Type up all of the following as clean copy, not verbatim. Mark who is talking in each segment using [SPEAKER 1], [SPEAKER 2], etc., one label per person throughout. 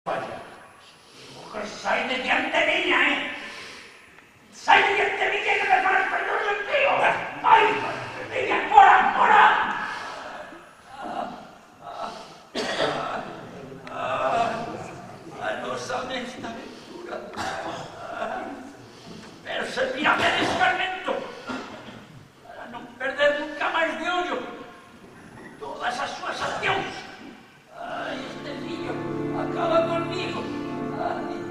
[SPEAKER 1] Vaya, mujer, sai de diante mía, Sai de diante mía que me falas con los tío. Ai, mira, fora. A nosa honesta aventura. Pero servirame de escarmento para non perder nunca máis de ollo todas as súas accións. Ai, este fillo acaba conmigo. Ai.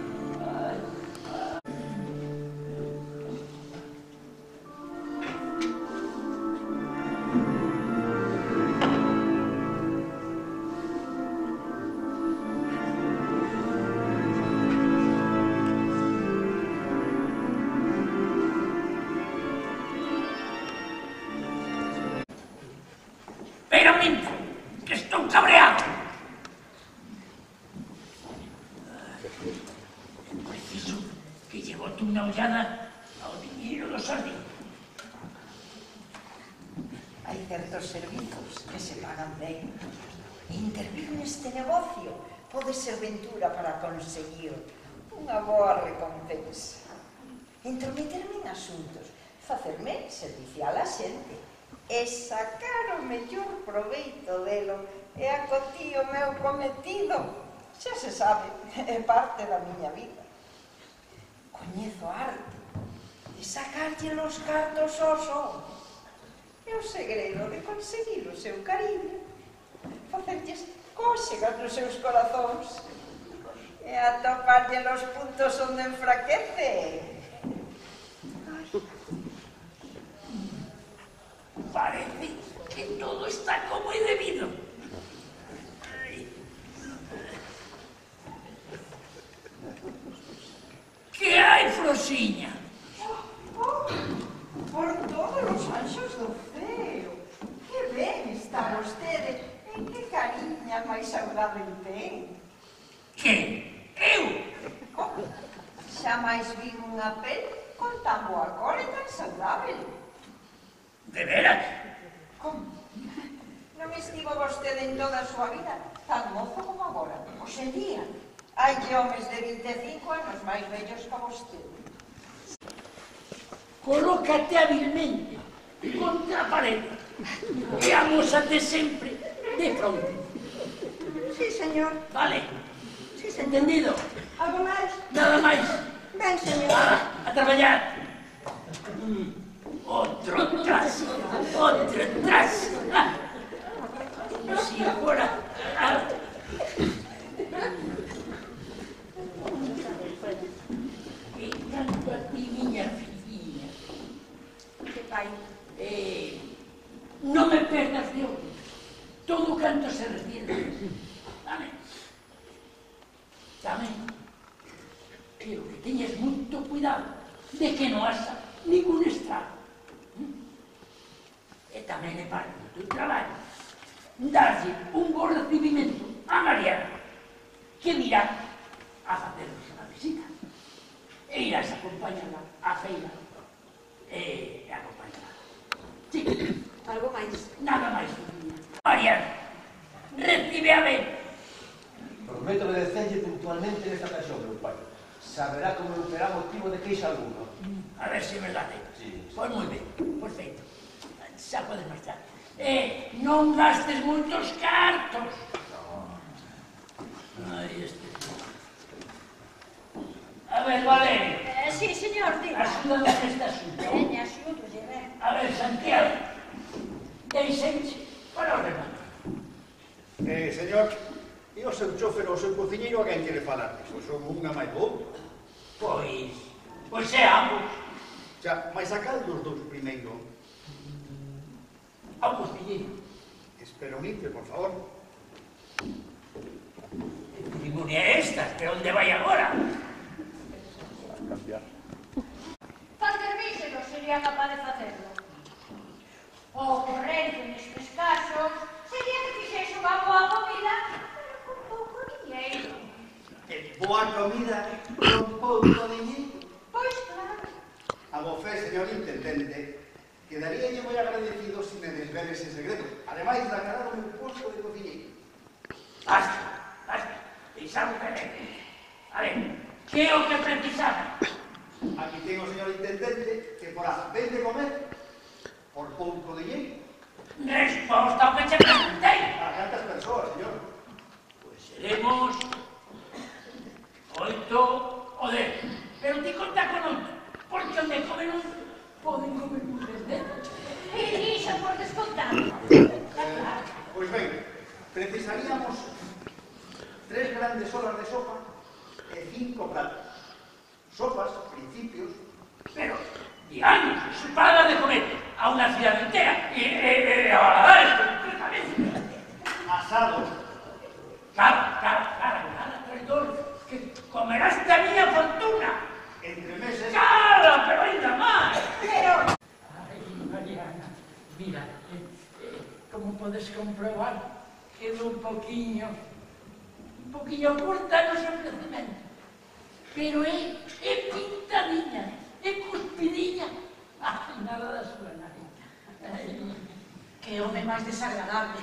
[SPEAKER 1] Pero minto, que estou cabreado. É preciso que lle bote unha ollada ao diñeiro do sardín.
[SPEAKER 2] Hai certos servizos que se pagan ben. Intervir neste negocio pode ser ventura para conseguir unha boa recompensa. Entrometerme en asuntos, facerme servicial a xente e sacar o mellor proveito delo e acotir o meu cometido. Xa se sabe, é parte da miña vida. Coñezo a arte de sacarlle os cartos aos homens. É o segredo de conseguir o seu cariño, facerlles cóxegas nos seus corazóns e atoparlle os puntos onde enfraquece.
[SPEAKER 1] Parece que todo está como é debido. Que hai, Frosiña?
[SPEAKER 2] Por todos os anxos do ceo, que ben está vostede, e que cariña máis saudável ten.
[SPEAKER 1] Que? Eu?
[SPEAKER 2] Xa máis vi unha pel con tan boa cor e tan saudável.
[SPEAKER 1] De veras?
[SPEAKER 2] Como? Non estivo vostede en toda a súa vida tan mozo como agora. Hoxe en día hai homes de 25 anos máis vellos que vostede.
[SPEAKER 1] Colócate habilmente contra a parede e amósate sempre de fronte.
[SPEAKER 2] Sí, señor.
[SPEAKER 1] Vale?
[SPEAKER 2] Sí, señor.
[SPEAKER 1] Entendido?
[SPEAKER 2] Algo máis?
[SPEAKER 1] Nada máis.
[SPEAKER 2] Ben, señor.
[SPEAKER 1] A traballar. Outro tras. Si agora... E canto a ti, miña filliña,
[SPEAKER 2] Que pai?
[SPEAKER 1] non me perdas de ollo todo canto se refiere. Vale? Tamén quero que teñas moito cuidado de que non haxa ningún estrago. E tamén é parte do teu traballo darlle un bo recibimento a Mariana, que virá a facernos unha visita. E irás a acompañarla á feira e acompañarla. Sí.
[SPEAKER 2] Algo máis?
[SPEAKER 1] Nada máis, niña. Mariana, recibe a ben.
[SPEAKER 3] Prometo obedecerlle puntualmente nesta ocasión, meu pai. Saberá como non terá motivo de queixa alguno.
[SPEAKER 1] A ver se é verdade.
[SPEAKER 3] Sí.
[SPEAKER 1] Pois moi ben, perfecto. Xa podes marchar. Non gastes moitos cartos. Ai, este... A ver, Valerio.
[SPEAKER 4] Sí, señor, diga.
[SPEAKER 1] Axúdame neste asunto.
[SPEAKER 4] Veña, axúdolle, ven.
[SPEAKER 1] A ver, Santiago. Deixenche para o remate.
[SPEAKER 5] Señor, e o seu chofer ou o seu cociñeiro a quen quere falar? Pois son unha máis do outro.
[SPEAKER 1] Pois é ambos.
[SPEAKER 5] Xa, máis a cal dos dous primeiro?
[SPEAKER 1] Ao cociñeiro.
[SPEAKER 5] Espero un intre, por favor.
[SPEAKER 1] Que cerimonia é esta? Pero onde vai agora?
[SPEAKER 4] Facervíselo sería capaz de facerlo. O corrente nestes casos sería que fixese unha boa comida, pero con pouco diñeiro.
[SPEAKER 5] Boa comida con pouco diñeiro?
[SPEAKER 4] Pois claro.
[SPEAKER 5] A vofé, señor intendente, quedaríalle moi agradecido se me desvele ese segredo, ademais de aclarar o meu posto de cociñeiro.
[SPEAKER 1] Basta. saludaré. A ver, que é o que precisaba?
[SPEAKER 5] Aquí ten o señor intendente que porá ben de comer por pouco dinheiro.
[SPEAKER 1] Resposta ao que che preguntei.
[SPEAKER 5] A cantas persoas, señor?
[SPEAKER 1] Pois seremos 8 ou 10. Pero ti conta con 8, porque onde comen non poden comer mujeres delas.
[SPEAKER 4] E iso por descontado.
[SPEAKER 5] Pois ben, precisaríamos 3 grandes olas de sopa e 5 platos. Sopas, principios.
[SPEAKER 1] Pero, digamos, se paga de comer a unha cidade entera e a Valadares completamente.
[SPEAKER 5] Asados.
[SPEAKER 1] Cara, traidor, que comerás da miña fortuna.
[SPEAKER 5] Entre meses.
[SPEAKER 1] Cara, pero ainda máis.
[SPEAKER 4] Pero...
[SPEAKER 1] Ai, Mariana, mira, como podes comprobar, quedo un poquinho corta nos ofrecimentos. Pero é pintadiña, é cuspidinha. Ai, nada da súa nariz.
[SPEAKER 4] Que home máis desagradable.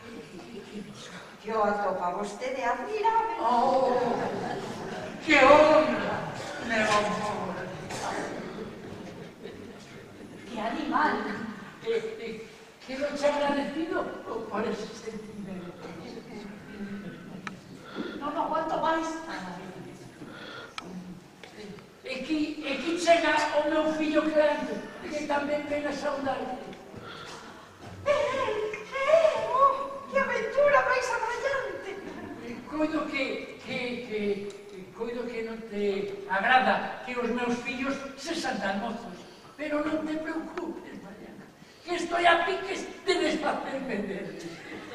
[SPEAKER 2] Yo atopo a vostede admirable.
[SPEAKER 1] Oh, que honra, meu amor.
[SPEAKER 4] Que animal.
[SPEAKER 1] Quedo-te agradecido por ese sentimento.
[SPEAKER 4] Non aguanto máis.
[SPEAKER 1] E que chega o meu fillo Cleante, que tamén ven a saudarte.
[SPEAKER 2] Que aventura máis abrallante.
[SPEAKER 1] Coido que non te agrada que os meus fillos se tan mozos, pero non te preocupes, Mariana, que estou a piques de desfacerme deles.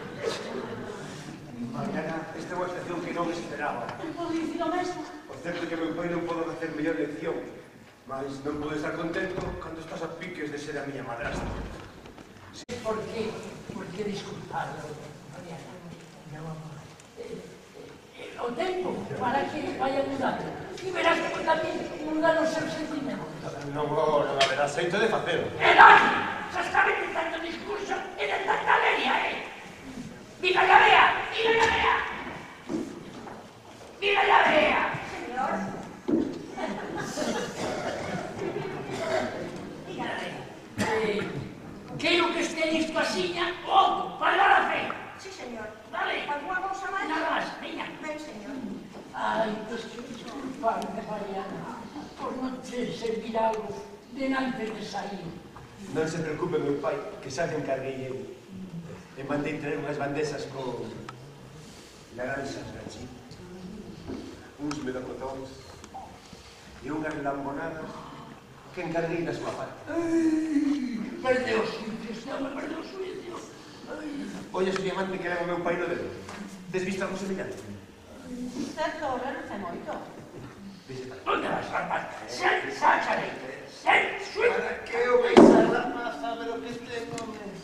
[SPEAKER 3] Mariana, esta é unha estación que non esperaba.
[SPEAKER 4] Podo dicir o mesmo.
[SPEAKER 3] O certo é que meu pai non pode facer mellor lección, mas non pode estar contento cando estás a piques de ser a miña madrastra.
[SPEAKER 1] Por que disculparlo, Mariana, meu amor? O tempo para que vaya mudando. E verás que tamén mudan os seus sentimentos.
[SPEAKER 3] Non haberá xeito de facelo.
[SPEAKER 1] ¡Elogio! ¡Se está de tanto discurso y de tanta leria, ¡Viva la vea! ¡Viva la vea! ¡Viva la vea!
[SPEAKER 4] Señor. Dígame.
[SPEAKER 1] Quero que este listo asiña outro para dar a fe.
[SPEAKER 4] Sí, señor.
[SPEAKER 1] Vale.
[SPEAKER 4] Alguna cousa máis?
[SPEAKER 1] Nada máis, veña.
[SPEAKER 4] Ben, señor.
[SPEAKER 1] Ai, pues disculparme, Mariana, por non te servir algo denante de sair.
[SPEAKER 3] Non se preocupe, meu pai, que xa que encarguei eu. E mandei traer unhas bandexas con naranxas gachín, uns melocotóns e unhas lambonadas que encarguei na súa parte.
[SPEAKER 1] Perdeu os suicios, non me perdeu os suicios.
[SPEAKER 3] Oye, soy amante que leva o meu pai no dedo. Tes visto algo semellante?
[SPEAKER 4] Certo, non sei moito.
[SPEAKER 3] Vexe para.
[SPEAKER 1] Onde vas, rapaz? Sen, sácale. Sen, suite.
[SPEAKER 3] Para que o veis a rama sabe lo que tengo?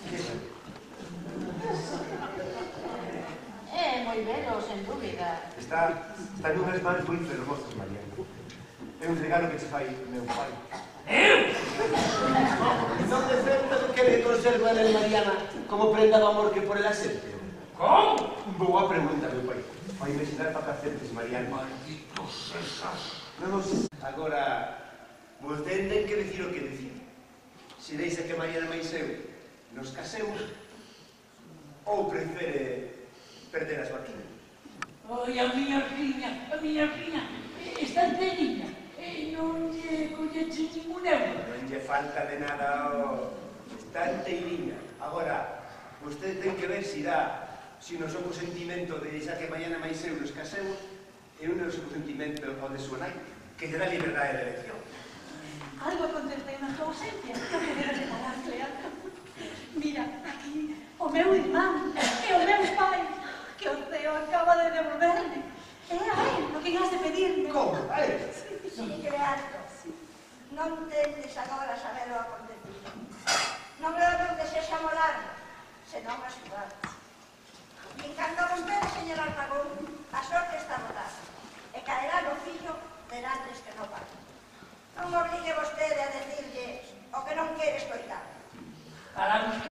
[SPEAKER 4] É moi velo, sen dúbida.
[SPEAKER 3] Está nunhas mans moi fermosas, Mariana. É un regalo que che fai meu pai.
[SPEAKER 1] Eu?
[SPEAKER 3] Non de certo que le conserva a Mariana como prenda do amor que por ela sente?
[SPEAKER 1] Como?
[SPEAKER 3] Boa pregunta, meu pai. Vai me ensinar para facentes, Mariana.
[SPEAKER 1] Malditos esas.
[SPEAKER 3] Non sei. Agora, vostede ten que decir o que decir. Se deixa que Mariana máis eu nos casemos ou prefere perder a súa quina.
[SPEAKER 1] Ai, a miña filha, está enteriña. Non lle colleche ningún euro.
[SPEAKER 3] Non lle falta de nada o... Está enteiriña. Agora, vostede ten que ver se dá se nos o consentimento de xa que mañana máis eu nos casemos e un nos o consentimento o de súa nai, que lle dá liberdade de elección.
[SPEAKER 4] Algo aconteceu na tua ausencia. Non me debes de parar, Cleante. Mira, aquí, o meu irmán e o meu pai, que o ceo acaba de devolverme. É a él o que has de pedirme.
[SPEAKER 3] Como? A él?
[SPEAKER 6] Sí, Creato. Non tendes agora saber o acontecido. Non logro que sexa molarnos, senón a xudar. En canto compere, señor Almagón, a sorte está rodada. E caerá no fillo derantes que non pague. Non obligue vostede a decirlle o que non quere escoitar.
[SPEAKER 1] Para